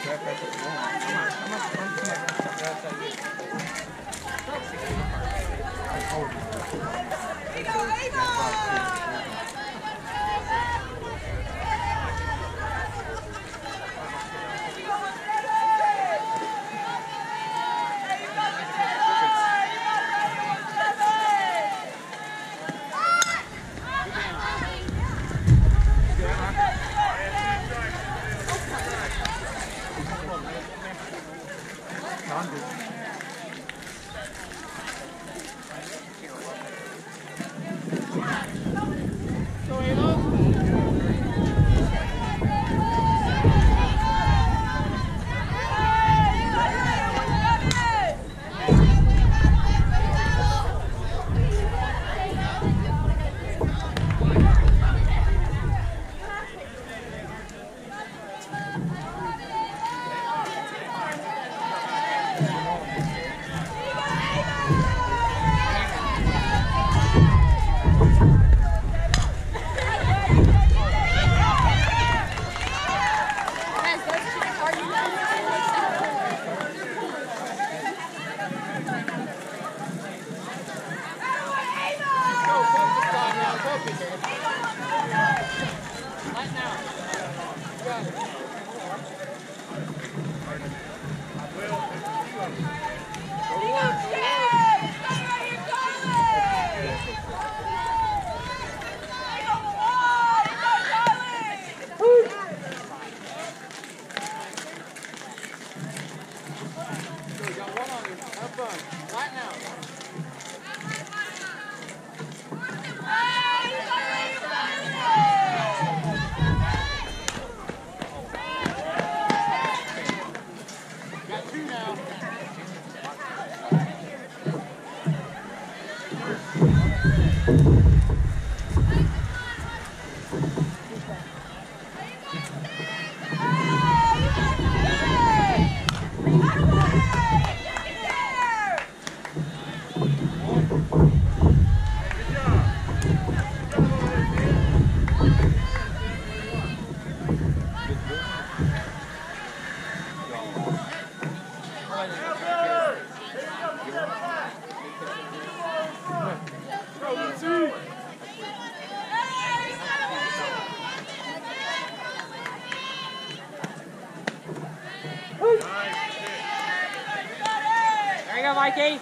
Mikey.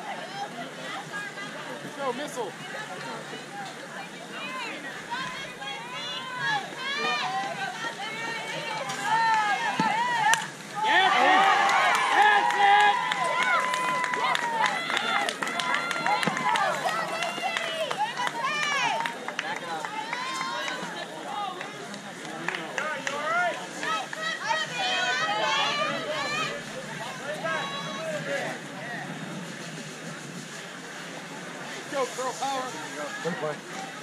Go, missile. Go, girl power. Good play.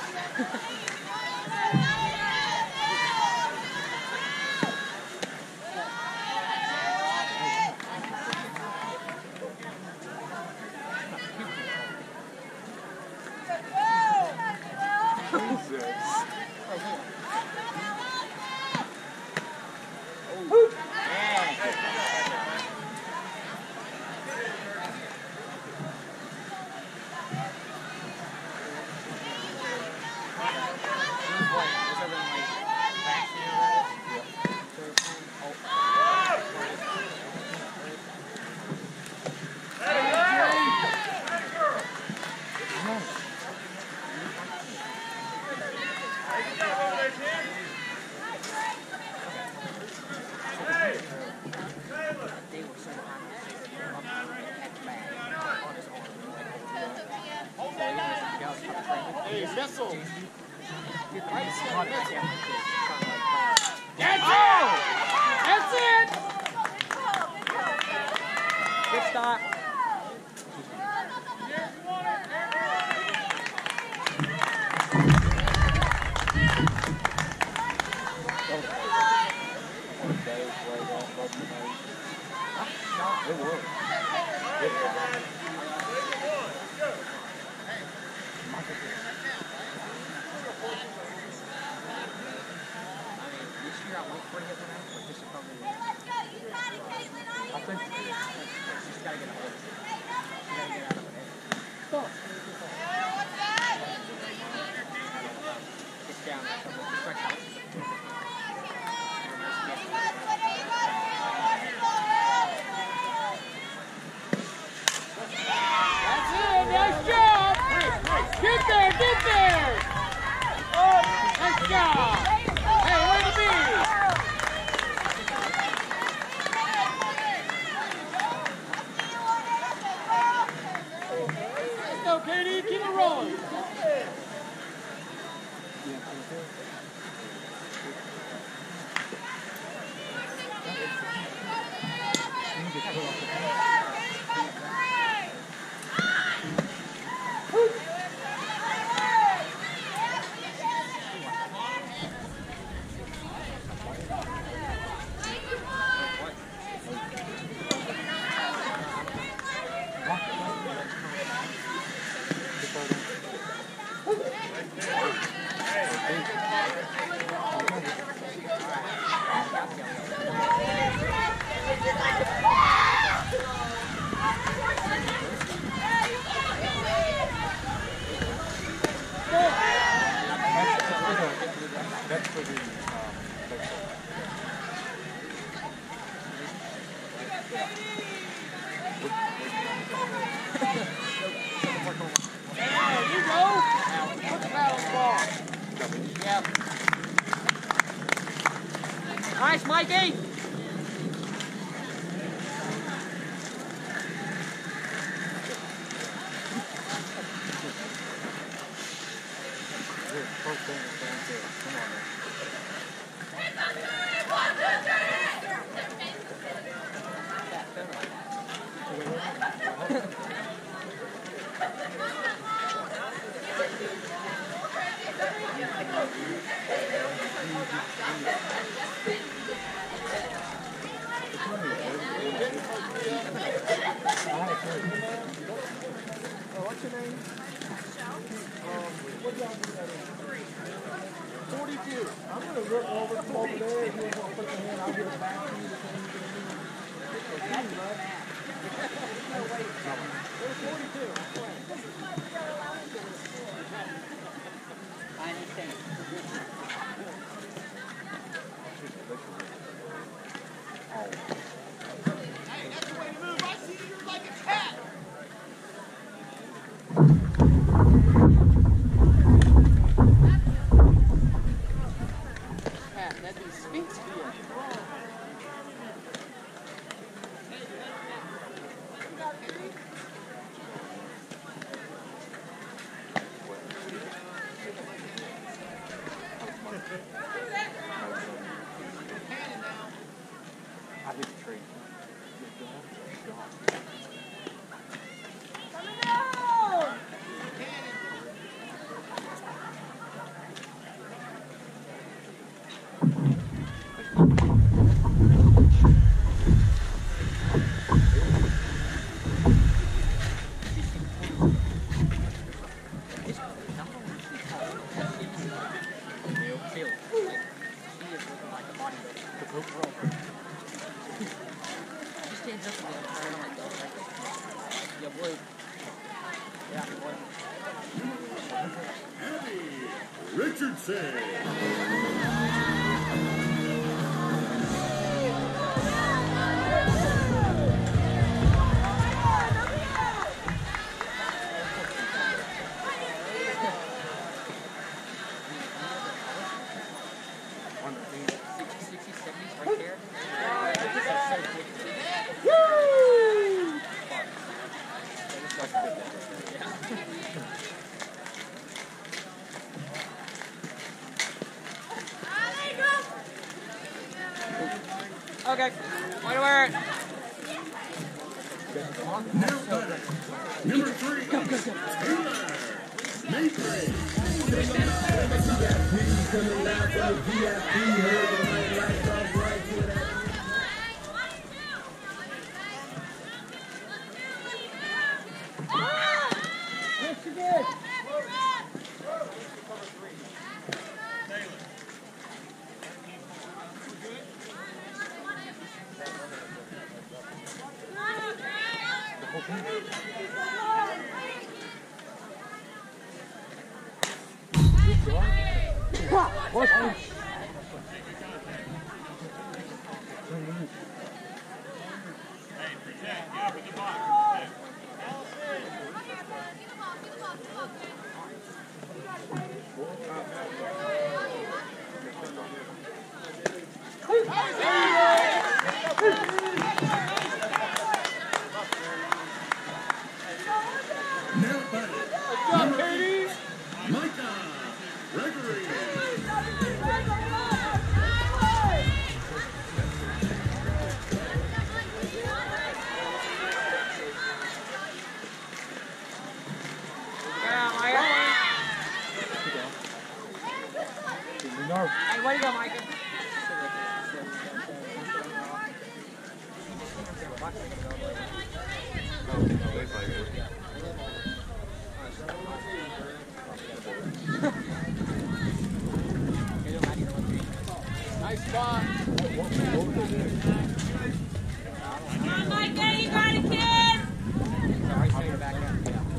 Hey, missile! That's it! That's it! Good stop. It worked. This year I went for it, but this is probably Nice, Mikey! What's your name? What y'all do that in? 42. I'm going to look over from over there. If you want to put your hand, I'll give it back to you. There's 42. I understand. Hey, that's the way to move. I see you're like a cat. Pat, that dude speaks to you. I hit the tree. Richardson. Okay, way to wear it. Number 3. Taylor. Maytree. Yes, you did. Hey, way to go, Micah. Nice spot. Come on, Micah, you got it, kid! Sorry, stay back out.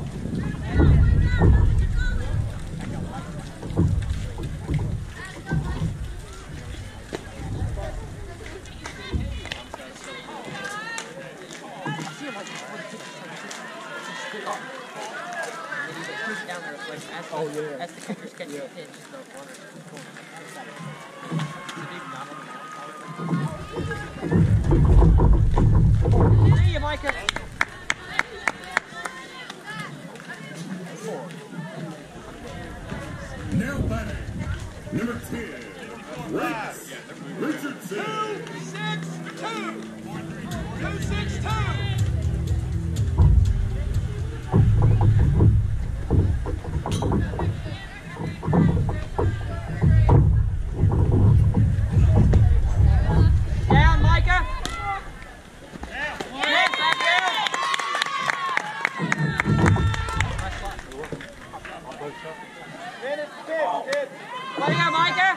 Oh, yeah. That's the kicker's catching the pitch. So corner. See you, Micah. Now batting, number 10, Rex Richardson. 2-6-2. 2-6-2. Down, Micah. Yes, back down. Way to go, Micah.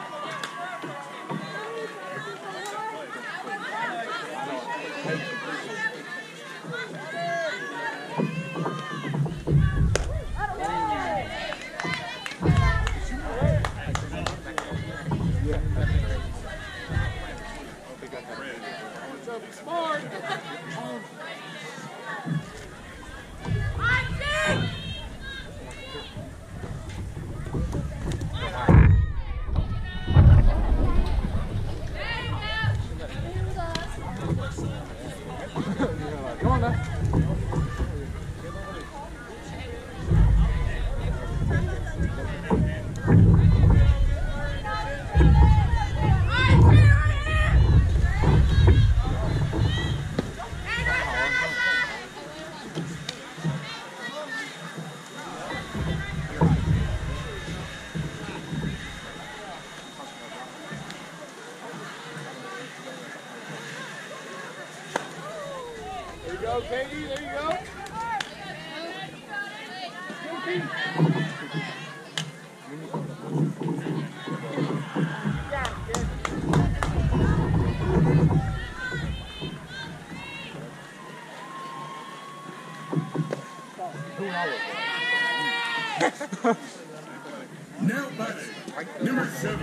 Smart. Come on, man. There you go, Katie. There you go. Now batting, number 7,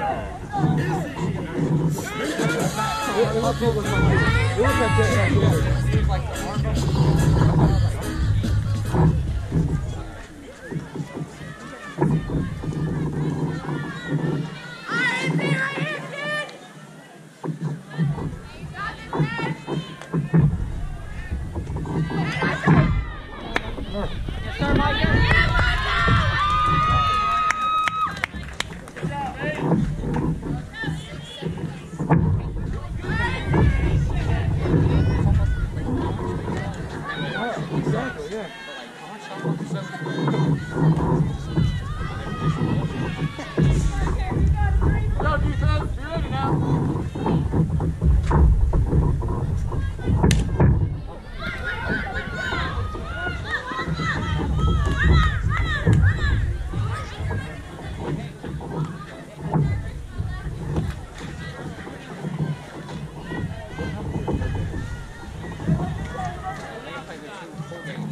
Yes, sir, Micah. Exactly, yeah. Go, defense. Be ready now. They play the two full games.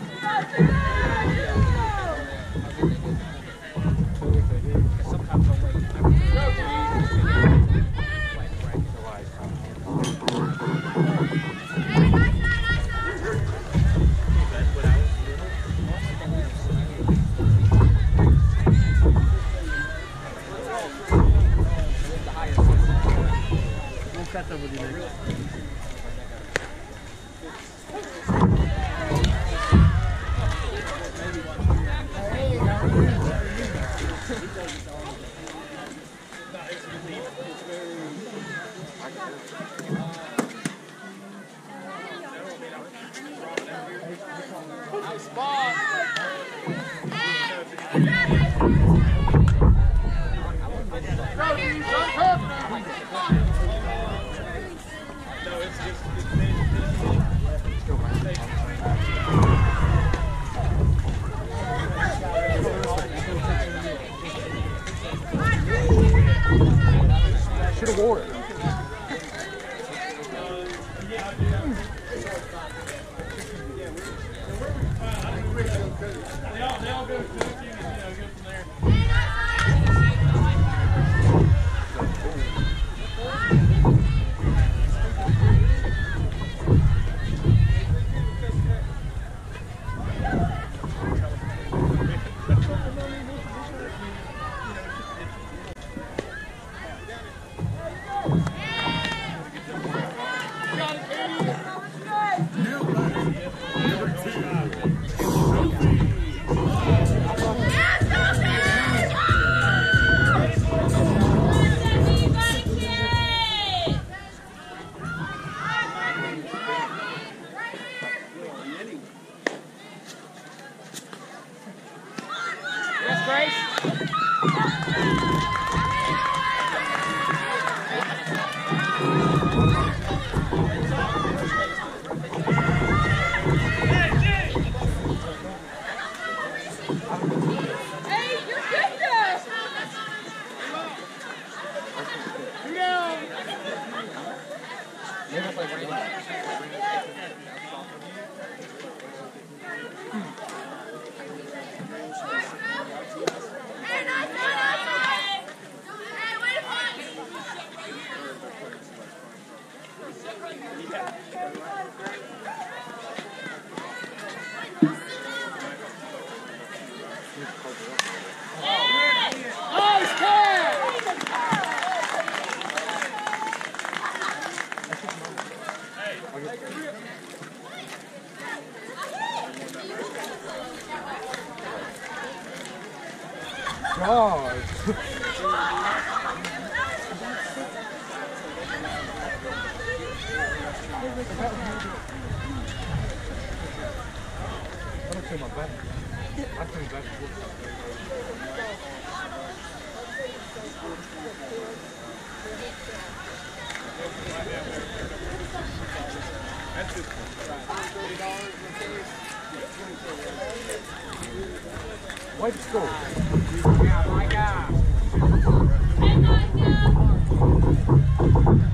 Nice, Grace. Hey, you're good though. Two down. Hey, nice. Hey, wait a Nice catch. God. I don't feel my back. I feel back and forth. Why the score? Yeah, my God. Hey, Micah.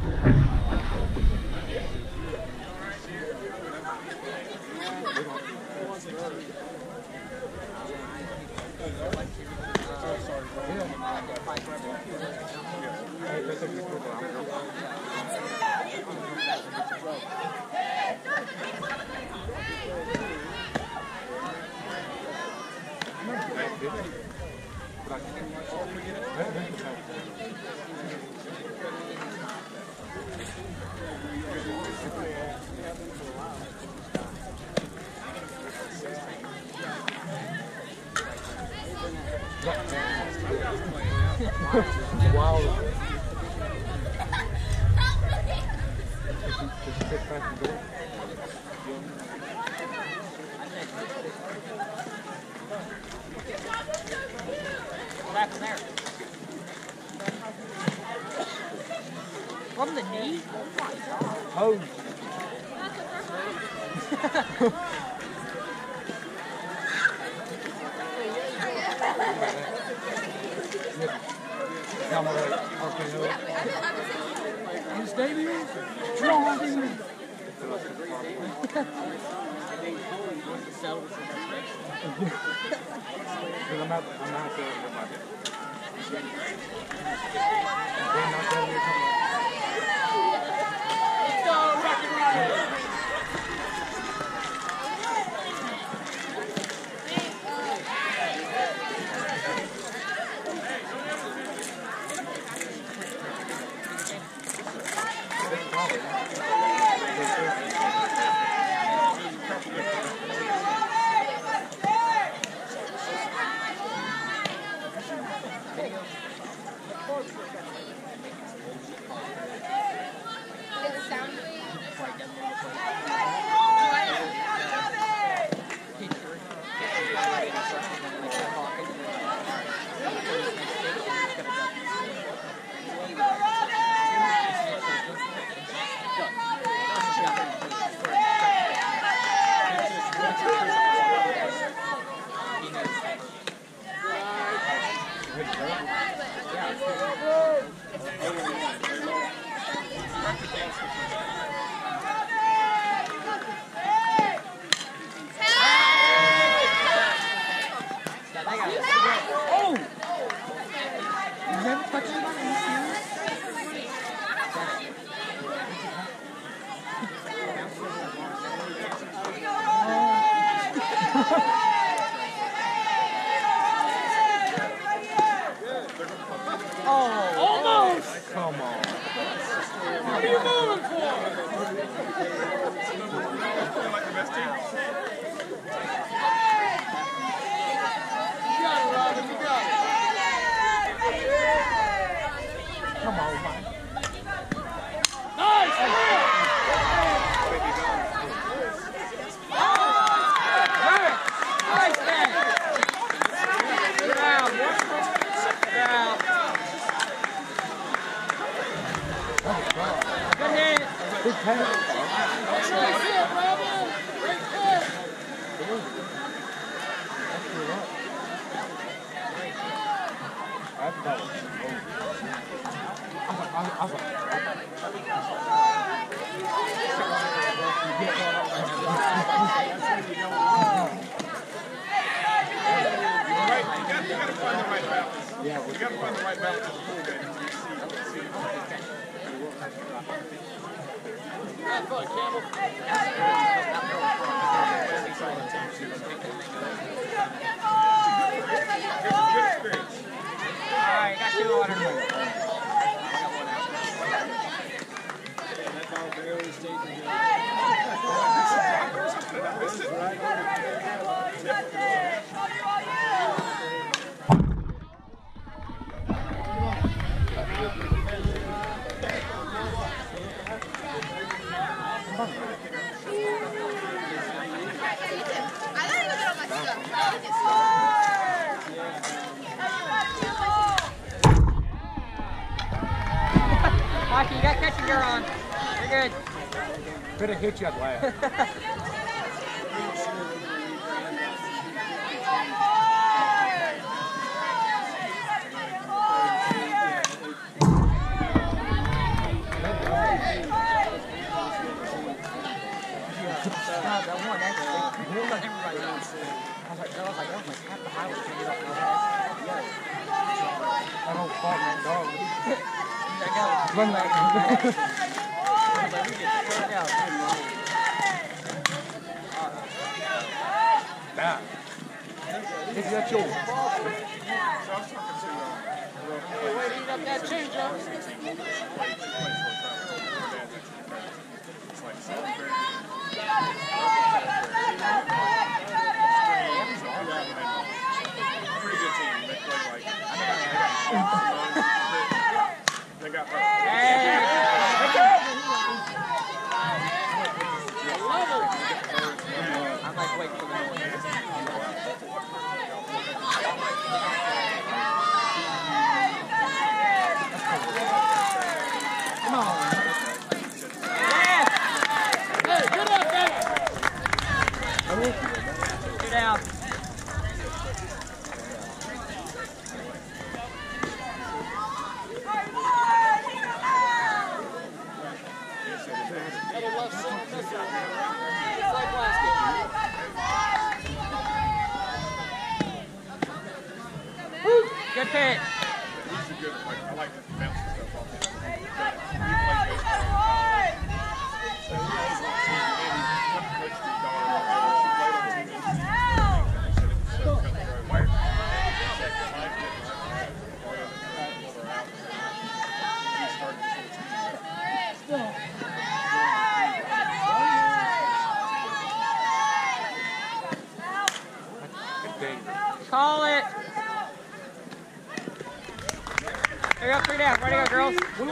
Wow. Back from there. From the knee? Oh my God. Oh. His debut? Driving. I'm out there with my dad. Almost! Come on. What are you moving for? You got it, Robin. You got it. Come on, man. Nice! gotta find the right balance. Yeah, we gotta find the right balance of the pool game. Have fun, Campbell. Good experience. Alright, got 2 water. That's all barely stayed together. Mikey, you got catching gear on. You're good. Could have hit you at last. That one, that's everybody else. I was like, that was like half the highway figured out my ass. I don't fault my dog. Run like Nah. It's not yours. Hey, wait, eat up that change, Joe. Pretty good team. They play like. They got hurt. I'm like, wait for the noise. Come on. Hey, get up, man. Get out. Good pitch. He's a good, like, I like to bounce stuff off him. Call it. There you go, 3 down. Ready to go, girls.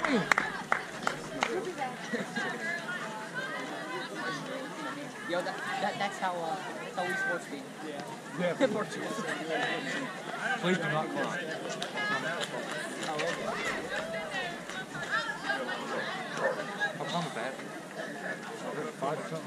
Yo, that's how we sports be. Yeah. Portugal. Please do not cry. Oh, okay. How come with that? 5 or something?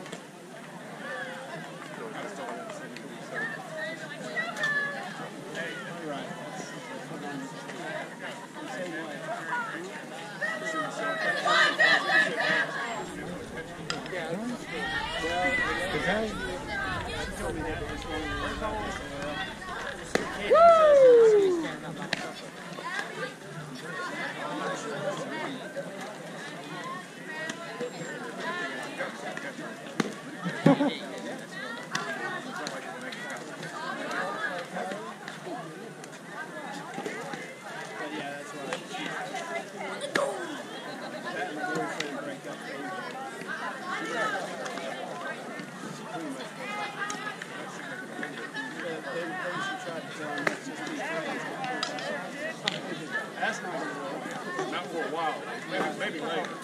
That's not going to work. Not for a while. Maybe later. At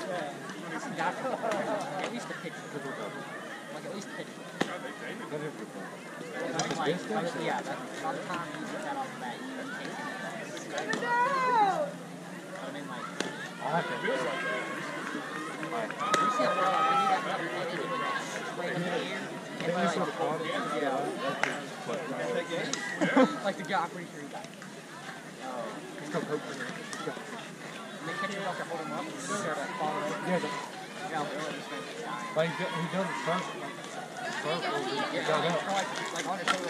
least the pitch. Like, at least pitch. Like, yeah, that's by the time you get that off the bat, you can't get that. I mean, like, I'll have to. Feels like that. you see how well when you got that straight up in the air, and like the guy, I'm pretty sure he got it. And they catch it off to hold him up and start to fall over. Yeah, Yeah, like he does it first. Like on your shoulder.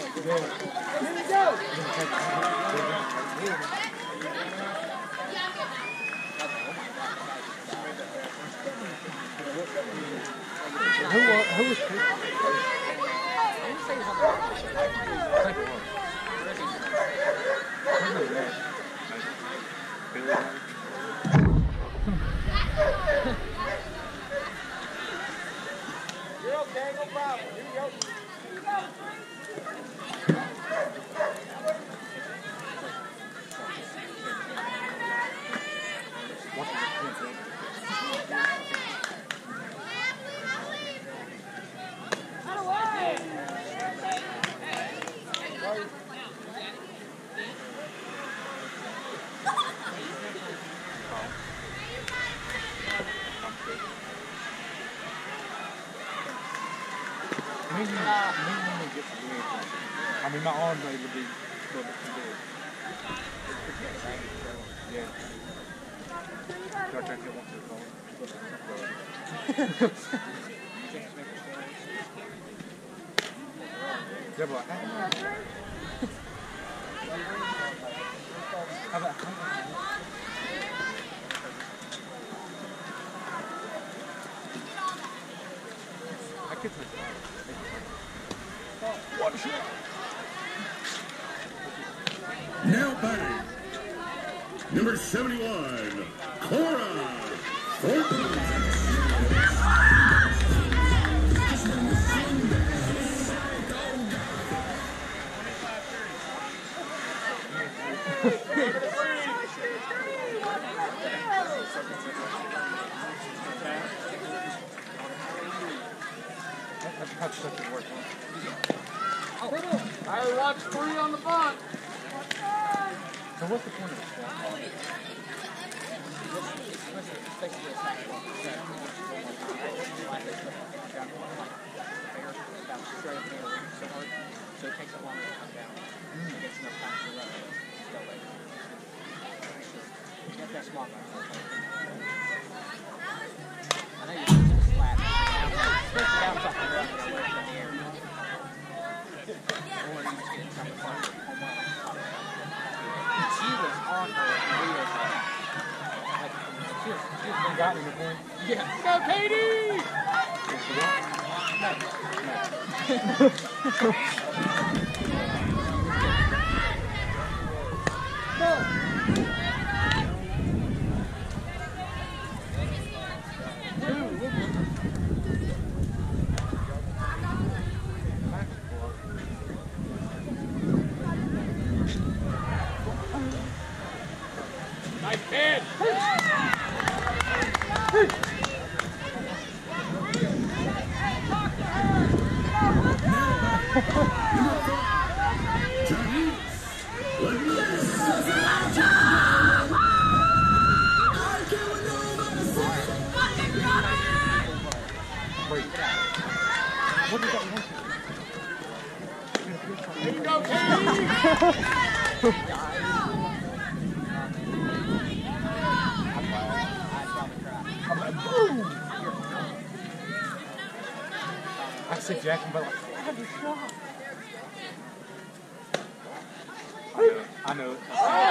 Who was Chris? You're okay, no problem. Here you go. I mean, my arms are able to be a little bit too big. Yeah. So I can't get one to the phone. Yeah, but how about I could take one shot. Now batting, number 71, Cora Thornton. That's such a work. I watched 3 on the bunt. So what's the point of this? So it takes it longer to come down. It gets enough time to run it. Go later. Get that small guy. I know you're using a slab. Especially down something away from the air. Or you just get something fun. She was on her wheels. Like, she was Got me the point. yeah. Go, Katie! Nice pitch. What did that want Here you go, Katie. I said Jackson, but like, have your shot. I know it.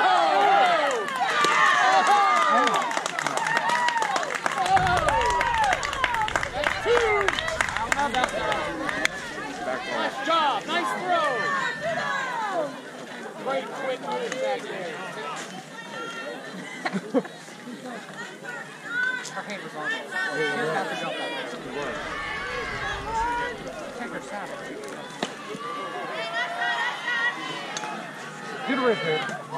Nice job. Nice throw. Great quick move back there. Her hand was on it. She didn't have to jump that way. Check her saddle. Get a red head.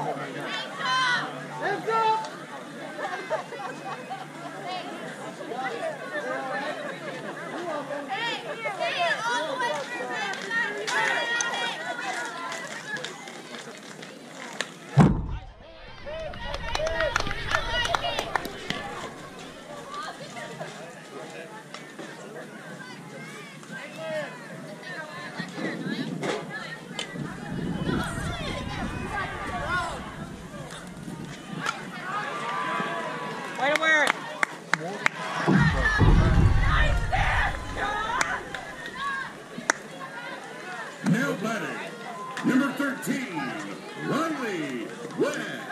Hands up. Way to wear it. batting, number 13, Riley West.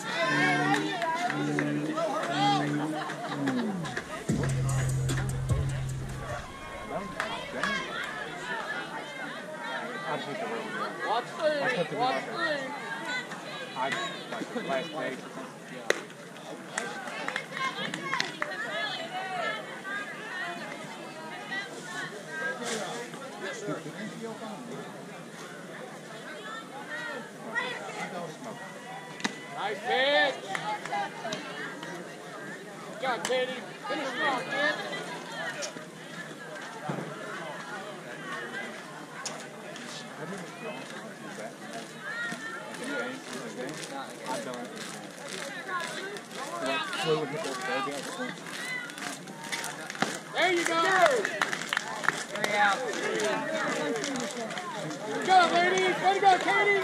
Watch three. Watch three. I like the last page. Yes, sir. Nice pitch. Good job, Katie. Finish strong, kid. I've done it. There you go. 3 out. Good job, ladies. Way to go, Katie.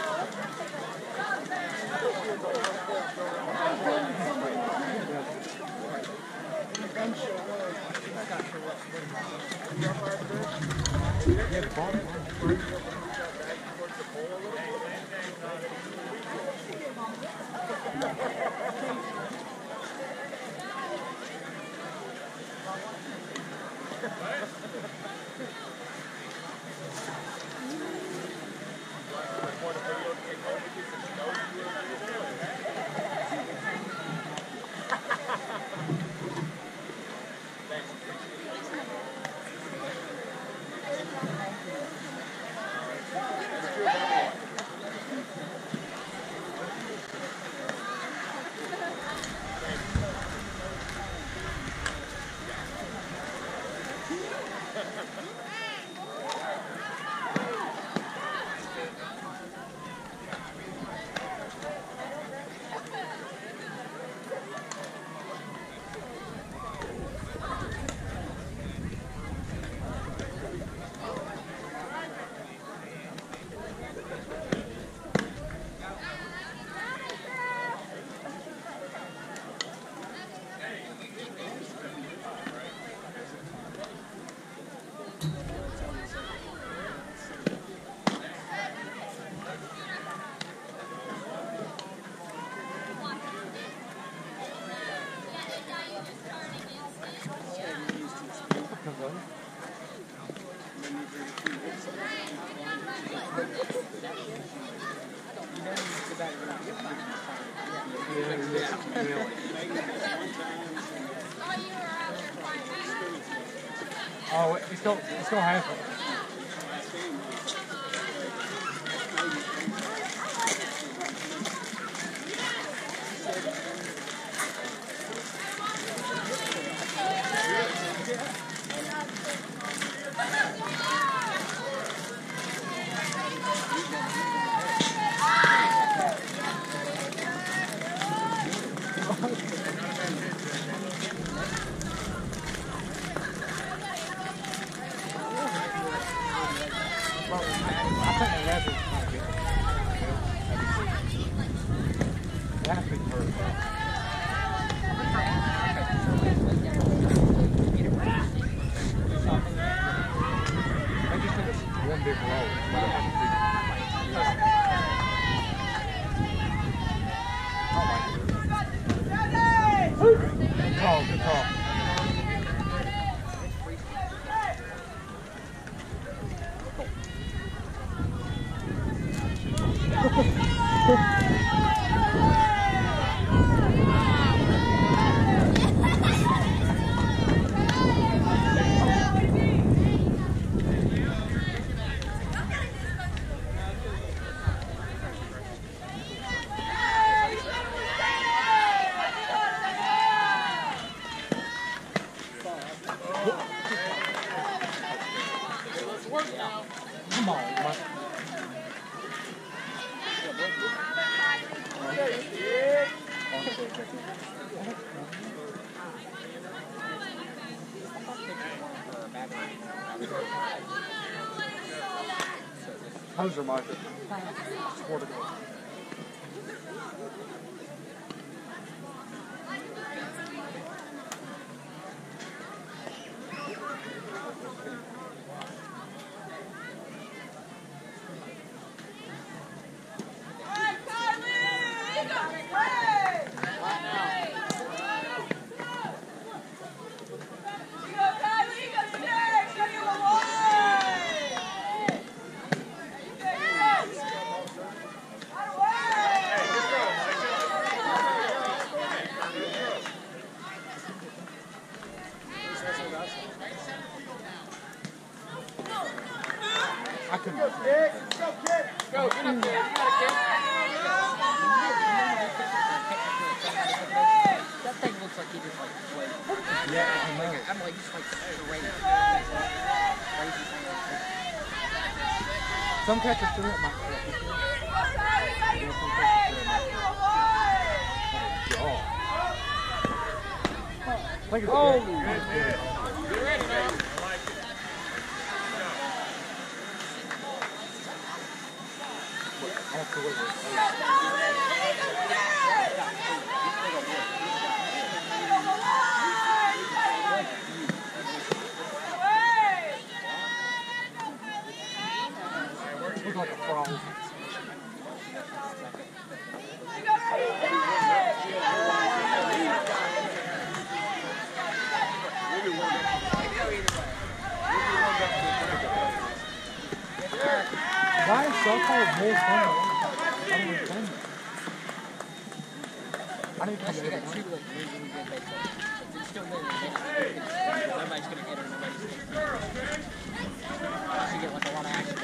Oh, it's still happening. Good call. Come on, man. Poser Michael. Swear to God. I couldn't. Go, get up there. You got a kick. That thing looks like he just like played. Yeah, I know. I'm like just like straight. Some catches threw it, my Oh! Get ready now. Look like a frog. Why is so-called more fun? I don't understand that. I didn't come to every Two like really good baseball. But it's still good. Nobody's gonna hit her. Nobody's gonna hit her. She get like a lot of action.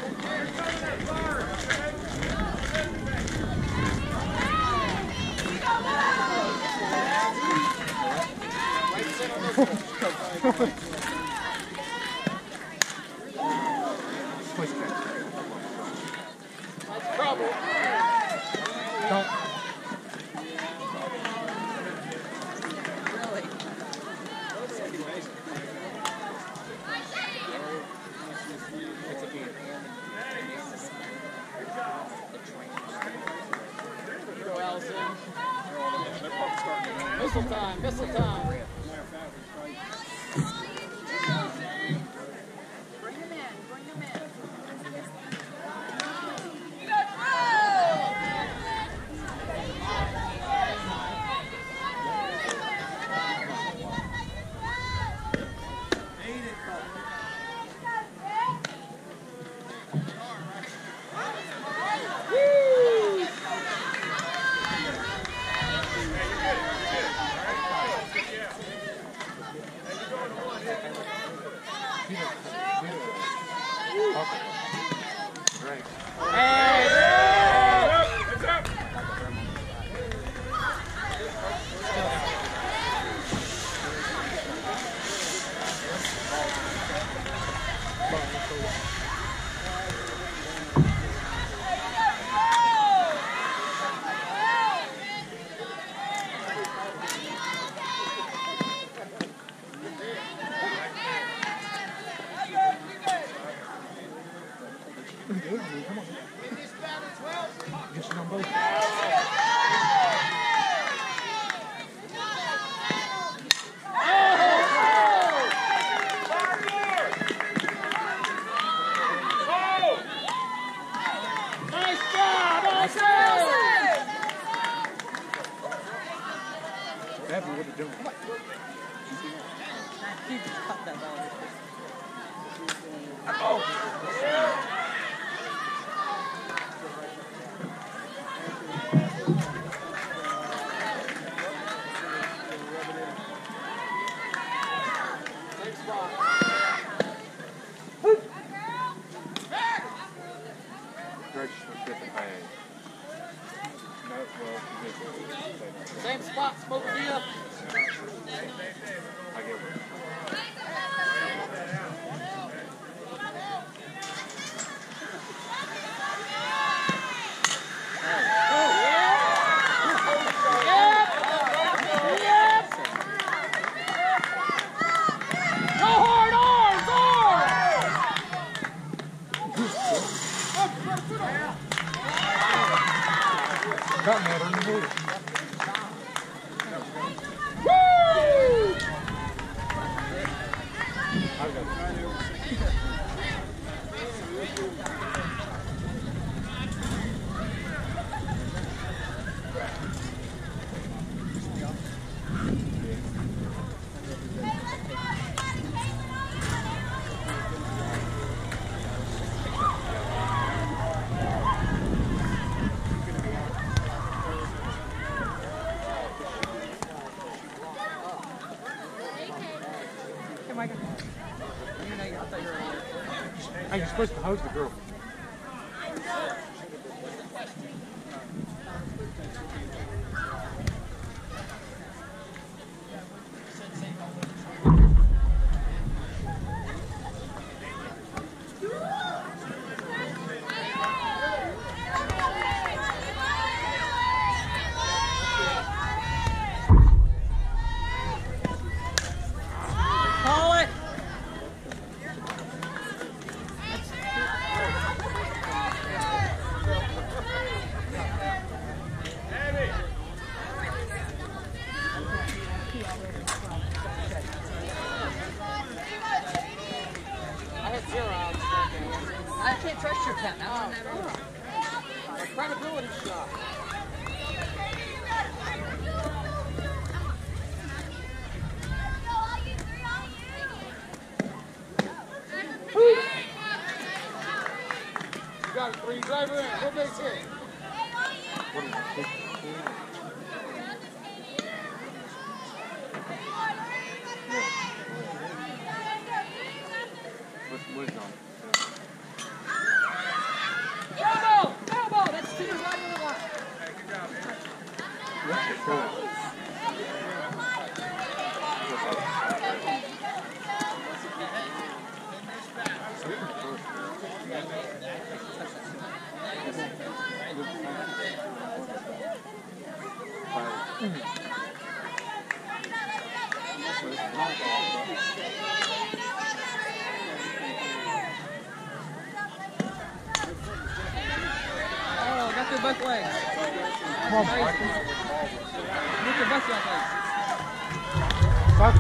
That's trouble. Don't. Really? It's a game. Go, Allison. Missile time, missile time. Bring him in. Right. Come on. Get you on both. Nice job, Allison! That's what they're doing. He just cut that ball. Same spot. Greg's supposed to get the bag. No, well, Same spot, smoke deal. I get it. Go hard, arms, arms! Got me out of the movie. I've got it. Hey, Mike. I thought you were right here. Hey, you're supposed to host the girl. I can't trust your pet. Now my credibility shot. You got it, 3 driver in. What base hit? What is on? Elbow! That's 2 right on the line. Hey, good job, man. Oh, got through both legs. Come on, Mike. Look at both legs. Fuck.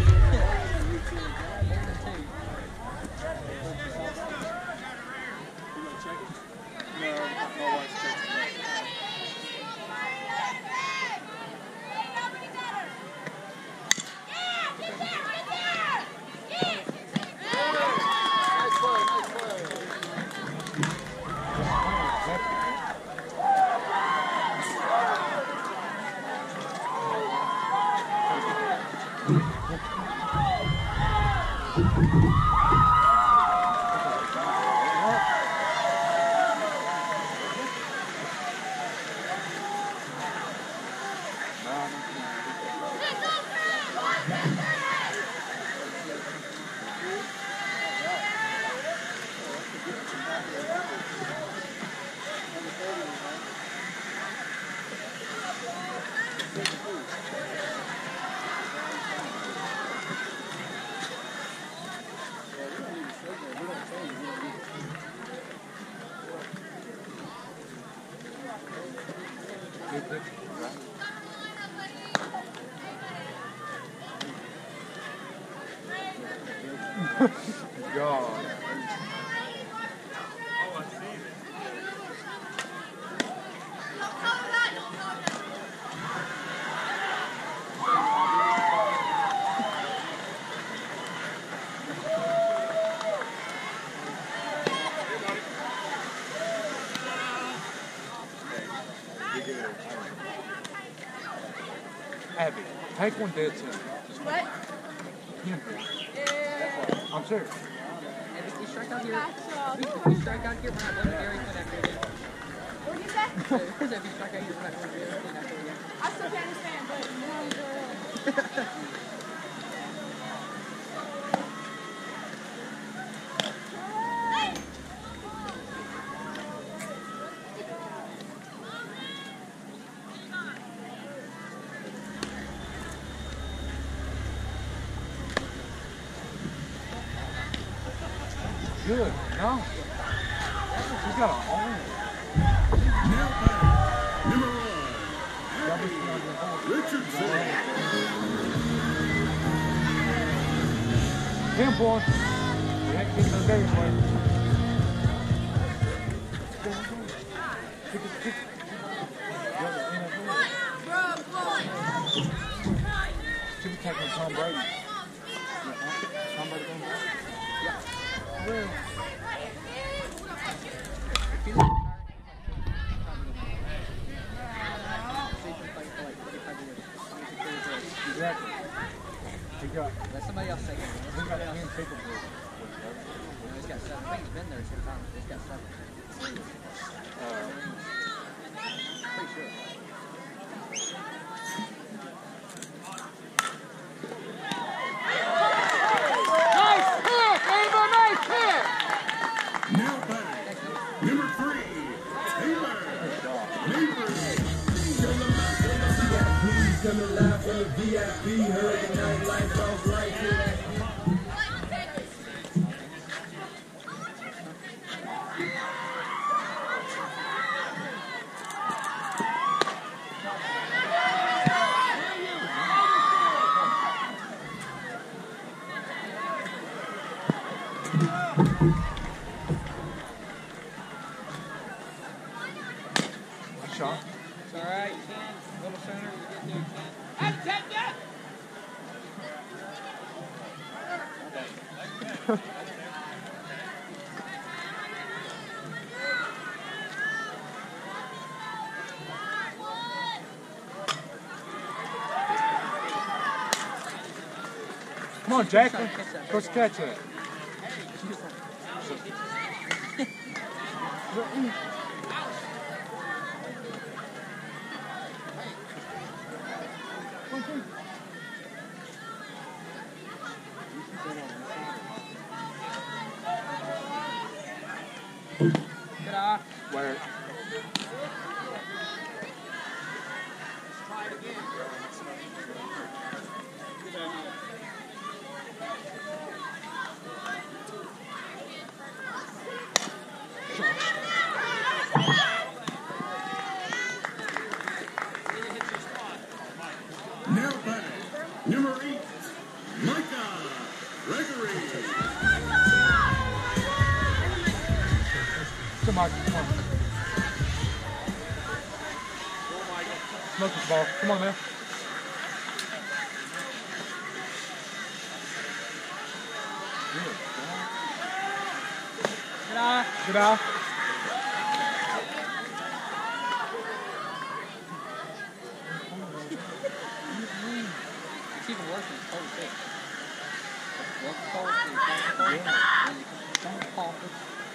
God. Abby, take one dead set. What? I'm serious. If you strike out here, Gotcha. if you strike out here, we're not going to Gary connected. What did you say? If you strike out here, we're not going to Gary connected yet. I still can't understand, but no, Good. No. She's got a home. Number 1, Richardson. 10 points. We ain't getting no game play. Should be taking Tom Brady. Tom Brady going back? Well. Exactly. He got. Let somebody else take it. We got 10 people. He's got 7. I think he's been there 10 times. He's got 7. Pretty sure. coming live from the VIP. Hurricane night lights off right here. Shot. It's all right. You can. A little sooner. You get there. You can. Hey, take that. Come on, Jacqueline. Supposed to catch it. Get off. Where? Now back, number 8, Micah Gregory. Come on, come on. Smoke this ball. Come on, man. Get off. Get out. It's even worse when it's cold fish. It's cold fish. Don't call it.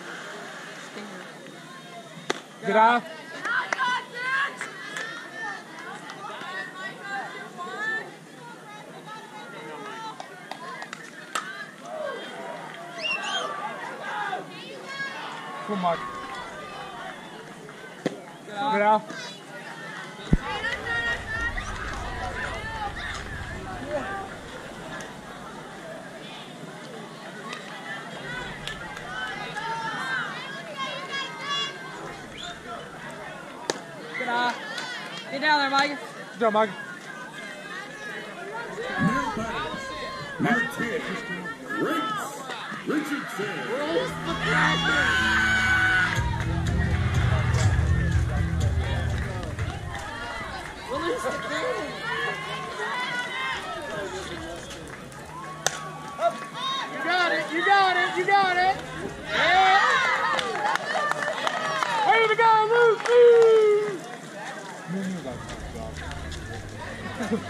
Stinger. Get out. Come on, Mike. Get off. Get out. Get off. Get down there, Mike. Good job, Mike. Now back, number 10, Race Richardson. Release the game. You got it. You got it. You got it. Yeah. Way to go, Lucy! Man, you got a good job.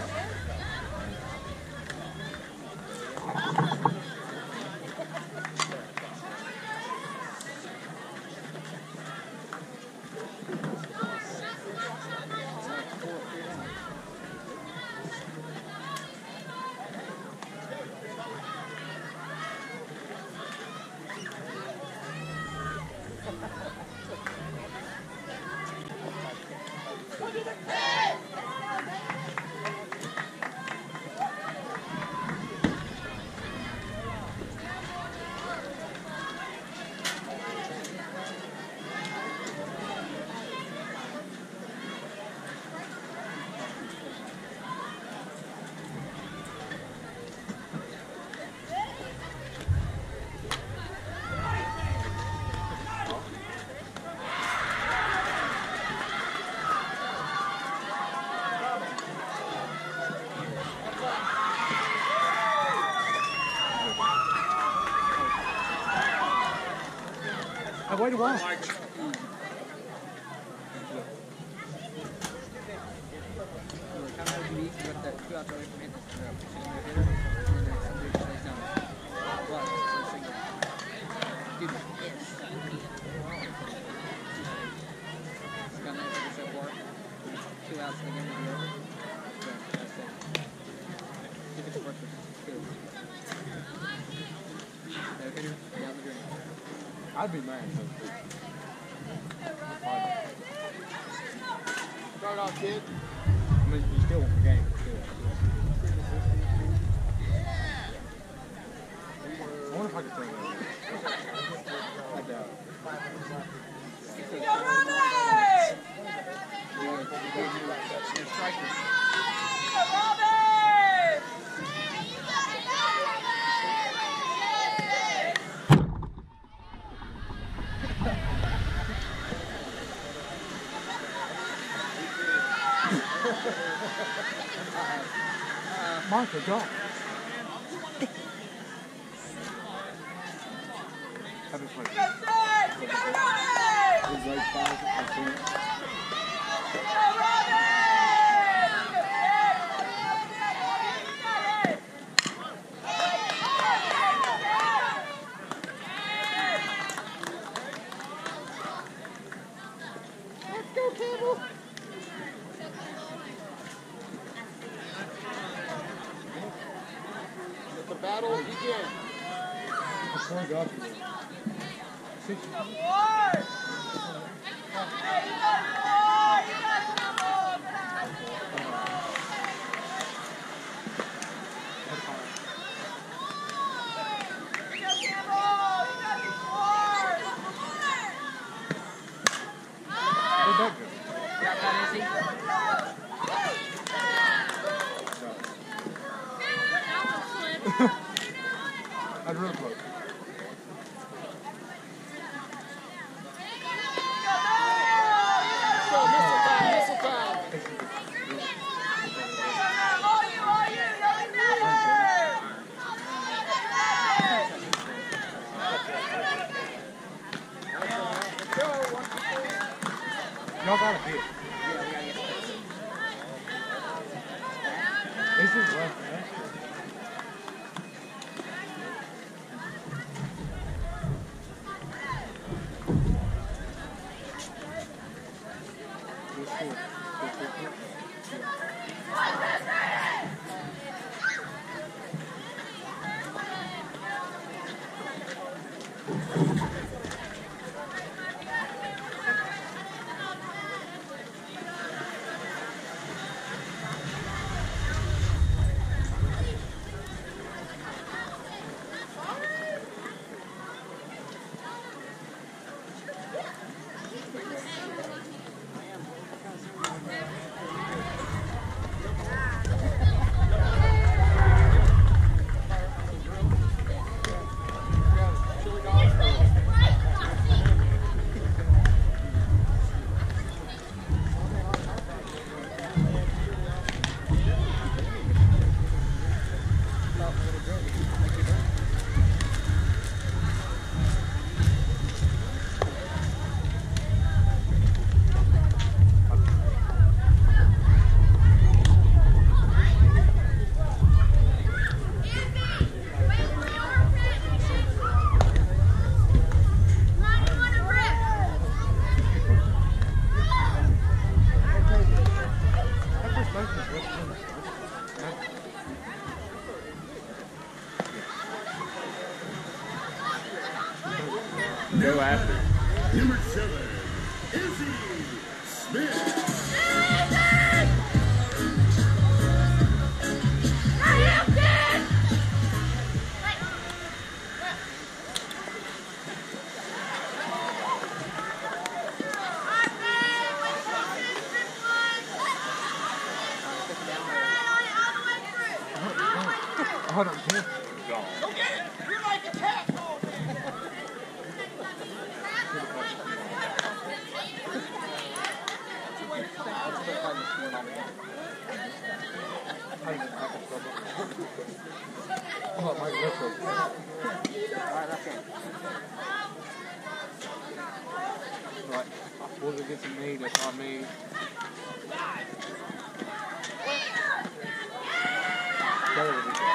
I waited a while. I'd be mad. Start off, kid. I mean, you still won the game. I wonder if I can throw that. I doubt it. Go, Robbie! Go, Robbie! Martha, go. Have it play. You got six! You got Robbie! It's like 5, I think. Go, Robbie! Let's go, Campbell. Let the battle begin. Before I go up here. 6. Where'd that go? Got that easy? That's real close. Let's go, missile time, missile time. Y'all got a hit. This is left, man. Go after. Number 7, Izzy Smith. Hold on, here. You're like a cat. Hold on, Mike, let's go. Alright, that's it. Right. We'll go get some meat. That's our meat. There we go.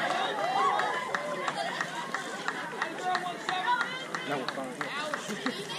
That was fine.